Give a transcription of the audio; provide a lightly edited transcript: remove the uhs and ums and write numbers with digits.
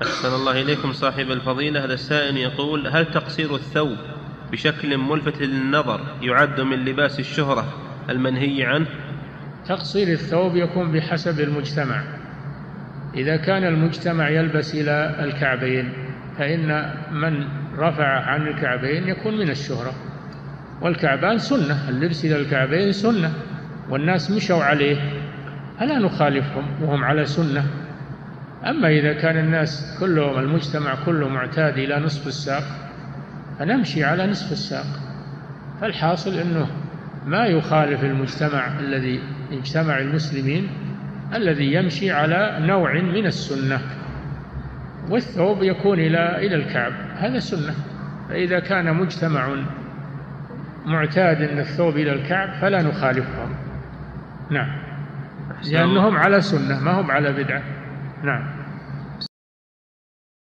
أحسن الله إليكم صاحب الفضيلة. هذا السائل يقول: هل تقصير الثوب بشكل ملفت للنظر يعد من لباس الشهرة المنهي عنه؟ تقصير الثوب يكون بحسب المجتمع. إذا كان المجتمع يلبس إلى الكعبين فإن من رفع عن الكعبين يكون من الشهرة، والكعبان سنة، اللبس إلى الكعبين سنة والناس مشوا عليه فلا نخالفهم وهم على سنة. أما إذا كان الناس كلهم، المجتمع كله معتاد إلى نصف الساق فنمشي على نصف الساق. فالحاصل أنه ما يخالف المجتمع الذي اجتمع المسلمين الذي يمشي على نوع من السنة، والثوب يكون إلى الكعب، هذا سنة. فإذا كان مجتمع معتاد أن الثوب إلى الكعب فلا نخالفهم، نعم، لأنهم على سنة ما هم على بدعة. نعم.